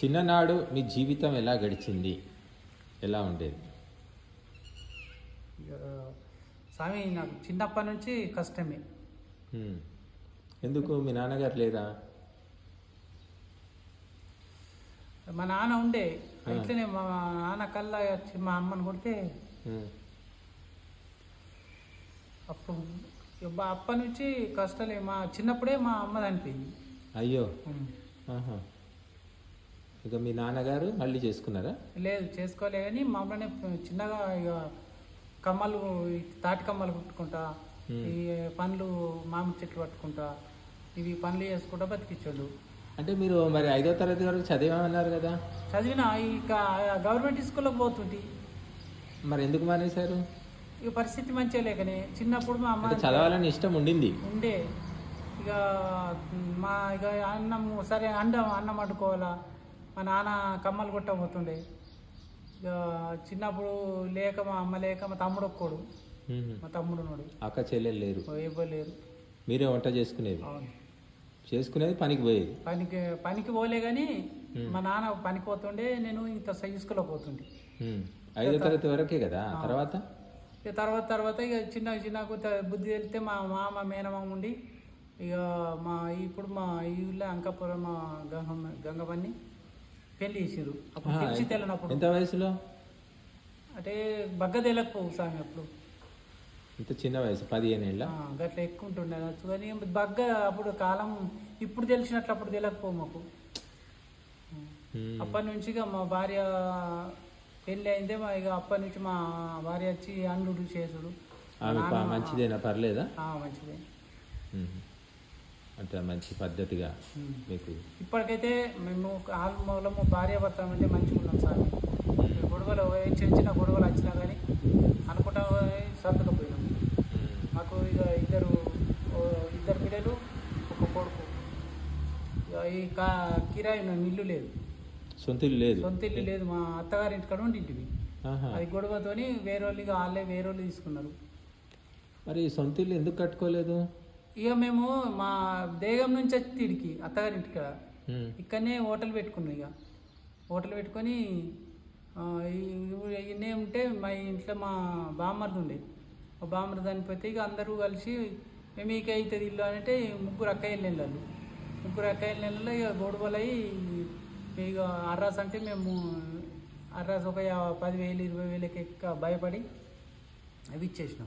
చిన్ననాడు మీ జీవితం ఎలా గడిచింది, ఎలా ఉండేది? స్వామి నాకు చిన్నప్పటి నుంచి కష్టమే. ఎందుకు? మీ నాన్నగారు లేరా? మా నాన్న ఉండే, ఇట్లనే మా నాన్న కల్లా వచ్చి మా అమ్మని కొడితే అప్పుడు అప్పటి నుంచి కష్టాలే. మా చిన్నప్పుడే మా అమ్మ చనిపోయింది. అయ్యో. ఇక మీ నాన్నగారు మళ్ళీ చేసుకున్నారా? లేదు, చేసుకోలే. కానీ మా అమ్మనే చిన్నగా ఇక కమ్మలు, తాటి కమ్మలు కుట్టుకుంటా, ఈ పండ్లు, మామిడి చెట్లు పట్టుకుంటా, ఇవి పనులు చేసుకుంటా బతికించాడు. అంటే మీరు మరి 5వ తరగతి వరకు చదివామన్నారు కదా? చదివిన ఇక గవర్నమెంట్ స్కూల్లోకి పోతుంది. మరి ఎందుకు మానేశారు? ఇక పరిస్థితి మంచిగా లేకనే. చిన్నప్పుడు మా అమ్మ చదవాలని ఇష్టం ఉండింది ఉండే. ఇక అన్నం సరే అన్నం వండుకోవాలా, మా నాన్న కమ్మలు కొట్టబోతుండే. ఇక చిన్నప్పుడు లేక మా అమ్మ లేక మా తమ్ముడు ఒక్కోడు, మా తమ్ముడు ఉన్నాడు. అక్క చెల్లెలు లేరు? ఇవ్వలేరు. మీరే వంట చేసుకునేది? అవును, చేసుకునేది. పనికి పోయేది? పనికి పోలే కానీ మా నాన్న పనికి పోతుండే, నేను ఇంత స్కూల్లో పోతుండే. 5వ తరగతి వరకే కదా? తర్వాత తర్వాత ఇక చిన్నకు బుద్ధి వెళ్తే మా మామ మేనమామ ఉండి ఇక ఇప్పుడు మా ఈ ఊళ్ళో అంకాపురం మా గంగవన్ని పెళ్లి చేసారు. అప్పుడు తెచ్చి తెల్లనప్పుడు. ఎంత వయసులో? అంటే బగ్గ తెలకపోవు స్వామి అప్పుడు. ఇంత చిన్న వయసు, 15 ఏళ్ళ? గట్లా ఎక్కువ ఉంటుండే కానీ బగ్గ అప్పుడు కాలం ఇప్పుడు తెలిసినట్లు అప్పుడు తెలియకపోవు మాకు. అప్పటి నుంచి ఇక మా భార్య పెళ్ళి అయిందే, ఇక అప్పటి నుంచి మా భార్య వచ్చి అండు చేసుడు. మంచిదేనా? పర్లేదా? మంచిదే. అంటే మంచి పద్ధతిగా మీకు ఇప్పటికైతే మేము ఆల్మూలము భార్య భర్త అంటే మంచిగా ఉన్నాం సార్. గొడవలు చిన్న చిన్న గొడవలు వచ్చినా కానీ అనుకుంటా సర్దుకపోయినాం. మాకు ఇక ఇద్దరు పిల్లలు, ఒక కొడుకు. ఈ కిరాయి ఇల్లు లేదు, సొంత ఇల్లు లేదు. సొంత ఇల్లు లేదు. మా అత్తగారి ఇంటికాడ ఉండింటివి. అది గొడవతోని వేరే వాళ్ళు ఇక వాళ్ళే వేరే వాళ్ళు తీసుకున్నారు. మరి సొంత ఇల్లు ఎందుకు కట్టుకోలేదు? ఇక మేము మా దేగం నుంచి వచ్చి తిడికి అత్తగారి ఇంటికాడ ఇక్కడనే హోటల్ పెట్టుకున్నాం. ఇక హోటల్ పెట్టుకొని ఇన్నే ఉంటే మా ఇంట్లో మా బామ్మర్ది ఉండే. మా బామ్మర్ది చనిపోతే ఇక అందరూ కలిసి మేము ఇక అవుతుంది ఇల్లు అంటే ముగ్గురు అక్కయ్యలు నెలలు ఇక గొడవలు అయ్యి ఇక అర్రాస్ అంటే మేము అర్రాస్ ఒక 10,000 20,000కి ఎక్క భయపడి అవి ఇచ్చేసినాం.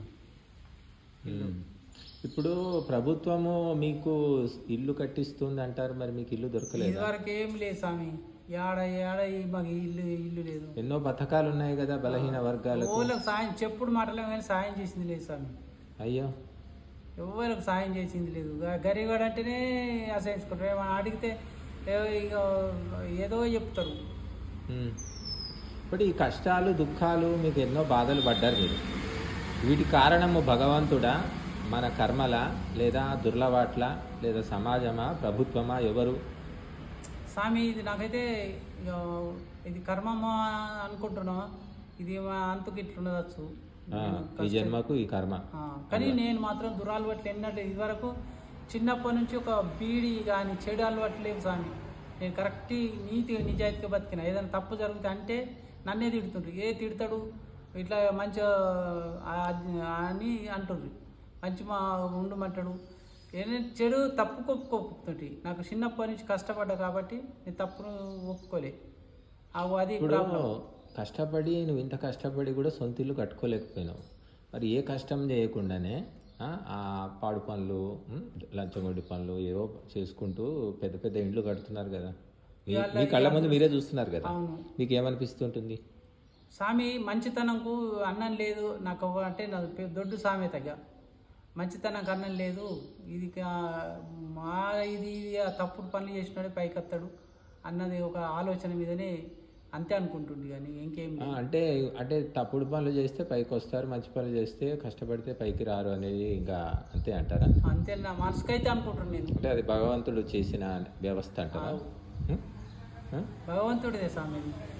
ఇప్పుడు ప్రభుత్వము మీకు ఇల్లు కట్టిస్తుంది అంటారు, మరి మీకు ఇల్లు దొరకలేదు? ఇదివరకు ఏం లేదు స్వామి, ఏడ మాకు ఇల్లు లేదు. ఎన్నో పథకాలు ఉన్నాయి కదా బలహీన వర్గాలకు. సాయం చెప్పుడు మాటలే కానీ సాయం చేసింది లేదు స్వామి. అయ్యో, ఎవరికి సాయం చేసింది లేదు. గరీబ్ అంటేనే అసహించుకుంటారు. ఏమైనా అడిగితే ఇక ఏదో చెప్తారు. ఇప్పుడు ఈ కష్టాలు దుఃఖాలు మీకు ఎన్నో బాధలు పడ్డారు మీరు. వీటి కారణము భగవంతుడా, మన కర్మల, లేదా దుర్లవాట్ల, లేదా సమాజమా, ప్రభుత్వమా, ఎవరు? స్వామి ఇది నాకైతే ఇది కర్మమా అనుకుంటున్నా. ఇది అంతకు ఇట్లుండవచ్చు ఈ జన్మకు ఈ కర్మ. కానీ నేను మాత్రం దురలవాట్లు ఎన్నట్టు ఇదివరకు చిన్నప్పటి నుంచి ఒక బీడి కానీ చెడు అలవాట్లు లేవు స్వామి. నేను కరెక్ట్ నిజాయితీగా బతికిన. ఏదైనా తప్పు జరిగితే అంటే నన్నే తిడుతుండ్రు. తిడతాడు ఇట్లా మంచిగా అని అంటుండ్రు, మంచి ఉండమంటాడు. ఏదైనా చెడు తప్పు ఒప్పుకోతుంటే నాకు చిన్నప్పటి నుంచి కష్టపడ్డా కాబట్టి నేను తప్పును ఒప్పుకోలే. అది కష్టపడి నువ్వు ఇంత కష్టపడి కూడా సొంత ఇల్లు కట్టుకోలేకపోయినావు. మరి ఏ కష్టం చేయకుండానే ఆ పాడు పనులు, లంచగొండి పనులు ఏవో చేసుకుంటూ పెద్ద పెద్ద ఇండ్లు కడుతున్నారు కదా. మీ కళ్ళ ముందు మీరే చూస్తున్నారు కదా. మీకు ఏమనిపిస్తుంటుంది? స్వామి మంచితనంకు అన్నం లేదు నాకు అంటే నాకు దొడ్డు సామెతగా మంచితనంకు అన్నం లేదు. ఇది ఇది తప్పుడు పనులు చేసినాడే పైకి వస్తాడు అన్నది ఒక ఆలోచన మీదనే అంతే అనుకుంటుంది. కానీ ఇంకేం అంటే అంటే తప్పుడు పనులు చేస్తే పైకి వస్తారు, మంచి పనులు చేస్తే కష్టపడితే పైకి రారు అనేది ఇంకా అంతే అంటారా? అంతే నా మనసుకైతే అనుకుంటున్నాను నేను. అంటే అది భగవంతుడు చేసిన వ్యవస్థ అంటారా? భగవంతుడిదే స్వామి.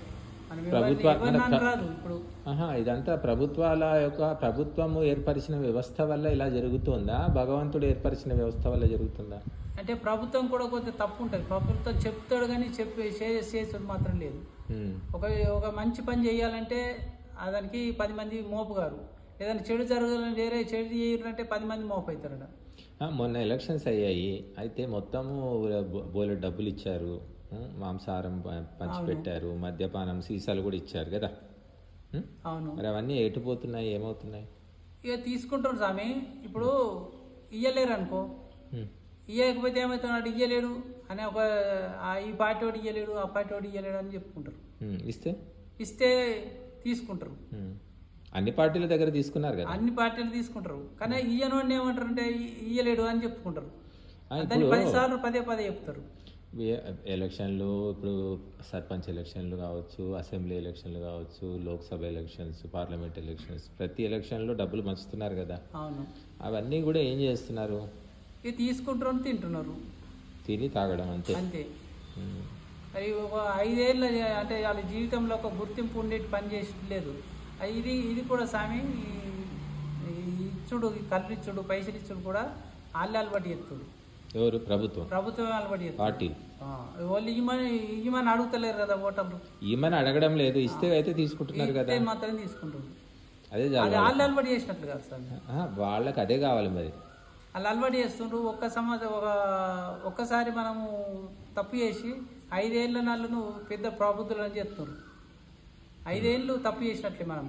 మనం ప్రభుత్వ రాదు ఇప్పుడు. ఇదంతా ప్రభుత్వము ఏర్పరిచిన వ్యవస్థ వల్ల ఇలా జరుగుతుందా, భగవంతుడు ఏర్పరిచిన వ్యవస్థ వల్ల జరుగుతుందా? అంటే ప్రభుత్వం కూడా కొంత తప్పు ఉంటుంది. ప్రభుత్వం చెప్తాడు కానీ చేసేది మాత్రం లేదు. ఒక మంచి పని చేయాలంటే దానికి 10 మంది మోపుగారు, ఏదైనా చెడు జరగాలని వేరే చెడు చేయాలంటే 10 మంది మోపు అవుతారట. మొన్న ఎలక్షన్స్ అయ్యాయి, అయితే మొత్తము బోలెడు డబ్బులు ఇచ్చారు, మాంసాహారం పంచిపెట్టారు, మద్యపానం సీసాలు కూడా ఇచ్చారు కదా. అవును, మరి అవన్నీ ఎటుపోతున్నాయి, ఏమవుతున్నాయి? ఇక తీసుకుంటారు స్వామి. ఇప్పుడు ఇయ్యలేరు అనుకో, ఇయ్యకపోతే ఏమవుతున్నాడు, ఇయ్యలేడు అని ఈ పార్టీ వాడు ఇయ్యలేడు, ఆ పార్టీ వాడు ఇయ్యలేడు అని చెప్పుకుంటారు. ఇస్తే తీసుకుంటారు. అన్ని పార్టీల దగ్గర తీసుకున్నారు కదా, అన్ని పార్టీలు తీసుకుంటారు. కానీ ఇయ్యను అని ఏమంటారు అంటే ఇయ్యలేడు అని చెప్పుకుంటారు. దాన్ని 10 సార్లు పదే చెప్తారు. ఎలక్షన్లు, ఇప్పుడు సర్పంచ్ ఎలక్షన్లు కావచ్చు, అసెంబ్లీ ఎలక్షన్లు కావచ్చు, లోక్సభ ఎలక్షన్స్, పార్లమెంట్ ఎలక్షన్స్, ప్రతి ఎలక్షన్లో డబ్బులు పంచుతున్నారు కదా. అవును, అవన్నీ కూడా ఏం చేస్తున్నారు? ఇది తీసుకుంటారు, తింటున్నారు, తిని తాగడం అంతే. అది ఒక 5 ఏళ్ళ అంటే వాళ్ళ జీవితంలో ఒక గుర్తింపు ఉండేటి పని చేసి లేదు. ఇది కూడా స్వామి ఇచ్చుడు, కల్పిచ్చుడు, పైసలు ఇచ్చుడు కూడా వాళ్ళే అలవాటు చేస్తుడు. ఎవరు? ప్రభుత్వం అలవాటు చేస్తుంది. పార్టీ వాళ్ళు ఇమని అడుగుతలేరు కదా ఓటర్లు. ఈమని అడగడం లేదు, ఇస్తే అయితే తీసుకుంటున్నారు కదా, మాత్రం తీసుకుంటారు. అదే వాళ్ళు అలవాటు చేసినట్లు కాదు సార్, వాళ్ళకి అదే కావాలి. మరి వాళ్ళు అలవాటు చేస్తుండ్రు. ఒక్కసారి మనము తప్పు చేసి 5 ఏళ్ళ నాళ్ళు పెద్ద ప్రబుద్ధులు అని చెప్తున్నారు. 5 ఏళ్ళు తప్పు చేసినట్లే మనం.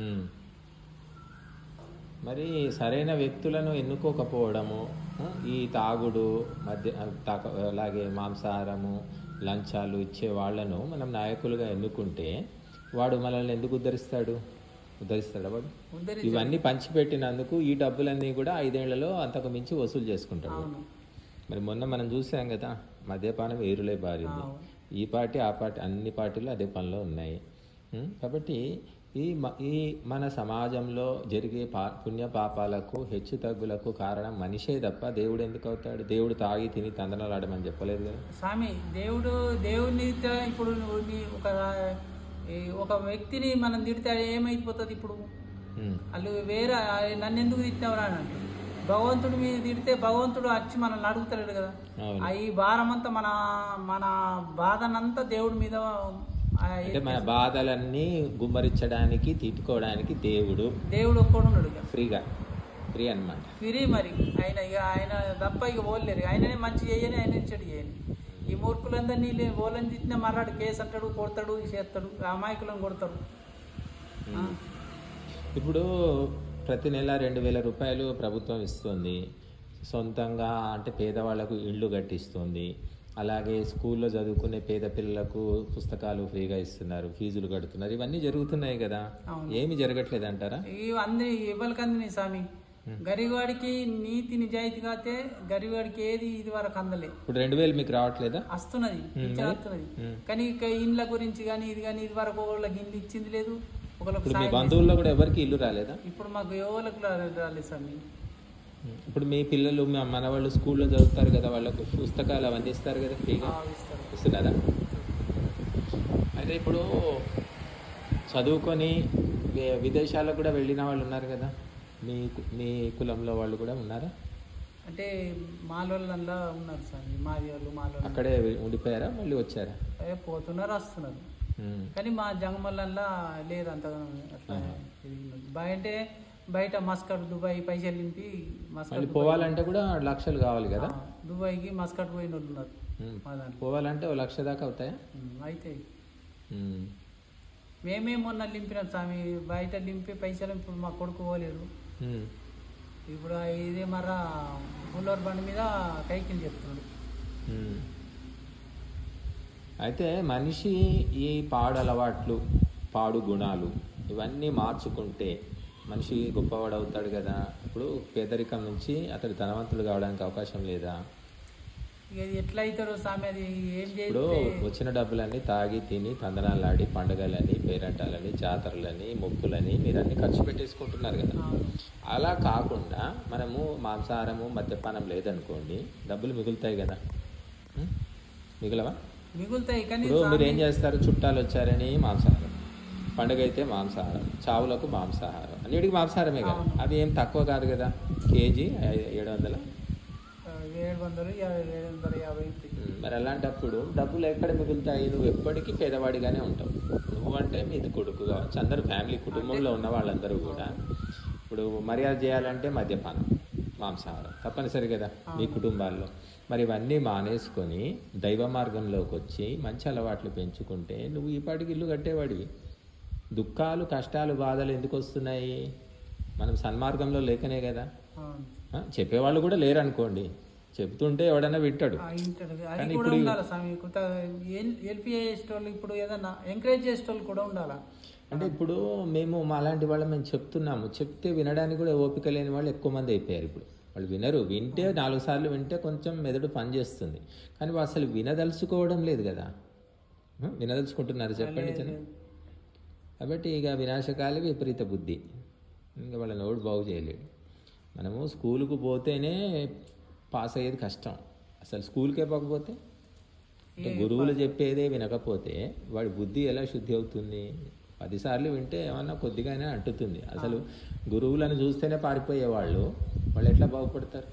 మరి సరైన వ్యక్తులను ఎన్నుకోకపోవడము, ఈ తాగుడు, అలాగే మాంసాహారము, లంచాలు ఇచ్చే వాళ్లను మనం నాయకులుగా ఎన్నుకుంటే వాడు మనల్ని ఎందుకు ఉద్ధరిస్తాడా వాడు? ఇవన్నీ పంచిపెట్టినందుకు ఈ డబ్బులన్నీ కూడా 5 ఏళ్లలో అంతకు మించి వసూలు చేసుకుంటాడు. మరి మొన్న మనం చూసాం కదా, మద్యపానం ఏరులే బారింది. ఈ పార్టీ ఆ పార్టీ అన్ని పార్టీలు అదే పనిలో ఉన్నాయి. కాబట్టి ఈ మన సమాజంలో జరిగే పుణ్య పాపాలకు హెచ్చు తగ్గులకు కారణం మనిషే తప్ప దేవుడు ఎందుకు అవుతాడు? దేవుడు తాగి తిని తందనలాడమని చెప్పలేదు కదా స్వామి. దేవుడిని ఇప్పుడు ఒక వ్యక్తిని మనం తిడితే ఏమైపోతుంది? ఇప్పుడు వాళ్ళు వేరే నన్ను ఎందుకు తిట్టినవరా అని అంటారు. భగవంతుడి మీద తిడితే భగవంతుడు వచ్చి మనల్ని అడుగుతలేడు కదా. ఈ భారం అంతా మన బాధనంతా దేవుడి మీద, అంటే మన బాధలన్నీ గుమ్మరించడానికి, తిట్టుకోవడానికి దేవుడు ఒక్కడు ఉన్నాడు ఫ్రీ అన్నమాట. ఫ్రీ. మరి ఆయన తప్ప పోలేరు. ఆయననే మంచి చేయని, ఆయన చెడు చేయని. ఈ మూర్ఖులందరినీ ఓలని తిట్టిన మర్రాడు కేసు అంటాడు, కొడతాడు, చేస్తాడు, అమాయకులను కొడతాడు. ఇప్పుడు ప్రతి నెల 2,000 రూపాయలు ప్రభుత్వం ఇస్తుంది. సొంతంగా అంటే పేదవాళ్లకు ఇళ్ళు కట్టిస్తుంది. అలాగే స్కూల్లో చదువుకునే పేద పిల్లలకు పుస్తకాలు ఫ్రీగా ఇస్తున్నారు, ఫీజులు కడుతున్నారు. ఇవన్నీ జరుగుతున్నాయి కదా, ఏమి జరగట్లేదు అంటారా? ఇవన్నీ ఇవ్వలకంది స్వామి. గరివాడికి నీతి నిజాయితీ కాతే గరివాడికి ఏది ఇది వరకు అందలే. ఇప్పుడు 2,000 మీకు రావట్లేదా? వస్తున్నది, కానీ ఇండ్ల గురించి కానీ ఇది వరకు వాళ్ళకి ఇల్లు ఇచ్చింది లేదు. మీ బంధువుల్లో కూడా ఎవరికి ఇల్లు రాలేదా? ఇప్పుడు మాకు ఎవరికి రాలేదు స్వామి. ఇప్పుడు మీ పిల్లలు, మీ మనవాళ్ళు స్కూల్లో చదువుతారు కదా, వాళ్ళకు పుస్తకాలు అవన్నీ ఇస్తారు కదా, ఫ్రీగా ఇస్తున్నారా? అయితే ఇప్పుడు చదువుకొని విదేశాలకు కూడా వెళ్ళిన వాళ్ళు ఉన్నారు కదా, మీ కులంలో వాళ్ళు కూడా ఉన్నారా? అంటే మాలోళ్ళంలా ఉన్నారు సార్. మాలోళ్ళు అక్కడే ఉండిపోయారా, మళ్ళీ వచ్చారా? పోతున్నారు, వస్తున్నారు. కానీ మా జంగమల్లా లేదు అంతగా. అట్లా అంటే బయట మస్కట్, దుబాయ్ పైసలు నింపి మస్కట్ పోవాలంటే కూడా లక్షలు కావాలి కదా. దుబాయ్కి మస్కట్ పోయిన వాళ్ళు ఉన్నారు. పోవాలంటే 1,00,000 దాకా అవుతాయా? అయితే మేమే మొన్న నింపినాం స్వామి. బయట నింపి పైసలు ఇప్పుడు మా కొడుకు పోలేడు. ఇప్పుడు ఇదే మరా బుల్లర్ బండి మీద కైకిలు చెప్తున్నాడు. అయితే మనిషి ఈ పాడు అలవాట్లు, పాడు గుణాలు ఇవన్నీ మార్చుకుంటే మనిషి గొప్పవాడు అవుతాడు కదా. ఇప్పుడు పేదరికం నుంచి అతడు ధనవంతుడు కావడానికి అవకాశం లేదా? ఎట్లా అవుతాడు స్వామి? అది ఏం ఇప్పుడు వచ్చిన డబ్బులన్నీ తాగి తిని తందనాలాడి పండుగలని, పేరంటాలని, జాతరలని, మొక్కులని మీరన్నీ ఖర్చు పెట్టేసుకుంటున్నారు కదా. అలా కాకుండా మనము మాంసాహారము, మద్యపానం లేదనుకోండి, డబ్బులు మిగులుతాయి కదా. మిగులవా? మిగులుతాయి కానీ ఇప్పుడు మీరు ఏం చేస్తారు, చుట్టాలు వచ్చారని మాంసాహారం, పండుగ అయితే మాంసాహారం, చావులకు మాంసాహారం, అన్నిటికీ మాంసాహారమే కదా. అవి ఏం తక్కువ కాదు కదా, కేజీ 700. 750. మరి అలాంటప్పుడు డబ్బులు ఎక్కడ మిగులుతాయి? నువ్వు ఎప్పటికీ పేదవాడిగానే ఉంటావు. నువ్వంటే మీది కొడుకు కావచ్చు, అందరూ ఫ్యామిలీ కుటుంబంలో ఉన్న వాళ్ళందరూ కూడా ఇప్పుడు మర్యాద చేయాలంటే మద్యపానం, మాంసాహారం తప్పనిసరి కదా మీ కుటుంబాల్లో. మరి ఇవన్నీ మానేసుకొని దైవ మార్గంలోకి వచ్చి మంచి అలవాట్లు పెంచుకుంటే నువ్వు ఈ పాటికి ఇల్లు కట్టేవాడివి. దుఃఖాలు, కష్టాలు, బాధలు ఎందుకు వస్తున్నాయి? మనం సన్మార్గంలో లేకనే కదా. చెప్పేవాళ్ళు కూడా లేరు అనుకోండి, చెప్తుంటే ఎవడన్నా వింటాడు. అది కూడా ఉండాలి స్వామి. హెల్ప్ చేసేటోళ్ళు ఇప్పుడు ఏదన్నా ఎంకరేజ్ చేసేటోళ్ళు కూడా ఉండాలా. అంటే ఇప్పుడు మేము మాలాంటి వాళ్ళు మేము చెప్తున్నాము, చెప్తే వినడానికి కూడా ఓపిక లేని వాళ్ళు ఎక్కువ మంది అయిపోయారు. ఇప్పుడు వాళ్ళు వినరు, వింటే 4 సార్లు వింటే కొంచెం మెదడు పనిచేస్తుంది, కానీ వాళ్ళు అసలు వినదలుచుకోవడం లేదు కదా. వినదలుచుకుంటున్నారు చెప్పండి చిన్న. కాబట్టి ఇక వినాశకాలే విపరీత బుద్ధి, ఇంకా వాళ్ళని ఎవడు బాగు చేయలేడు. మనము స్కూలుకు పోతేనే పాస్ అయ్యేది కష్టం. అసలు స్కూల్కే పోకపోతే, గురువులు చెప్పేదే వినకపోతే వాడి బుద్ధి ఎలా శుద్ధి అవుతుంది? 10 సార్లు వింటే ఏమన్నా కొద్దిగానే అంటుతుంది. అసలు గురువులను చూస్తేనే పారిపోయేవాళ్ళు వాళ్ళు ఎట్లా బాగుపడతారు?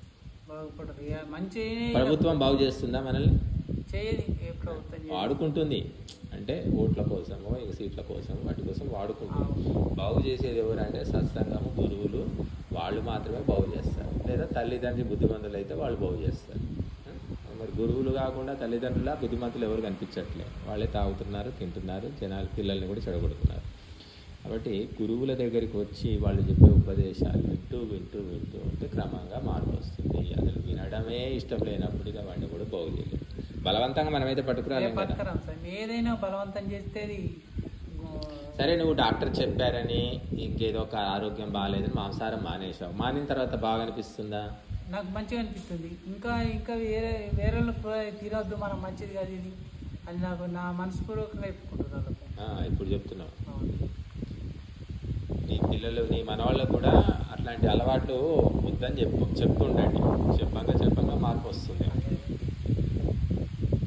ప్రభుత్వం బాగు చేస్తుందా మనల్ని? వాడుకుంటుంది, అంటే ఓట్ల కోసమో ఇక సీట్ల కోసం వాటి కోసం వాడుకుంటుంది. బాగు చేసేది ఎవరంటే సత్సంగము, గురువులు, వాళ్ళు మాత్రమే బాగు చేస్తారు. లేదా తల్లిదండ్రి బుద్ధిమంతులు అయితే వాళ్ళు బాగు చేస్తారు. మరి గురువులు కాకుండా తల్లిదండ్రుల బుద్ధిమంతులు ఎవరు కనిపించట్లే, వాళ్ళే తాగుతున్నారు, తింటున్నారు, జనాలు పిల్లల్ని కూడా చెడగొడుతున్నారు. కాబట్టి గురువుల దగ్గరికి వచ్చి వాళ్ళు చెప్పే ఉపదేశాలు వింటూ వింటూ వింటూ ఉంటే క్రమంగా మార్పు వస్తుంది. అసలు వినడమే ఇష్టం లేనప్పుడు ఇక వాడిని కూడా బాగు చేయలేదు. బలవంతంగా మనమైతే పట్టుకురాలేం కదా. ఏదైనా బలవంతం చేస్తే సరే, నువ్వు డాక్టర్ చెప్పారని ఇంకేదో ఒక ఆరోగ్యం బాగాలేదని మాంసాహారం మానేసావు, మానిన తర్వాత బాగా అనిపిస్తుందా? నాకు మంచిగా అనిపిస్తుంది. ఇంకా ఇంకా వేరే తీరొద్దు, మనం మంచిది కాదు ఇది అని నాకు నా మనస్పూర్వకంగా చెప్పుకుంటున్నాను. ఇప్పుడు చెప్తున్నావు నీ పిల్లలు, నీ మనవాళ్ళకు కూడా అట్లాంటి అలవాటు వద్దని చెప్తుండండి. చెప్పంగా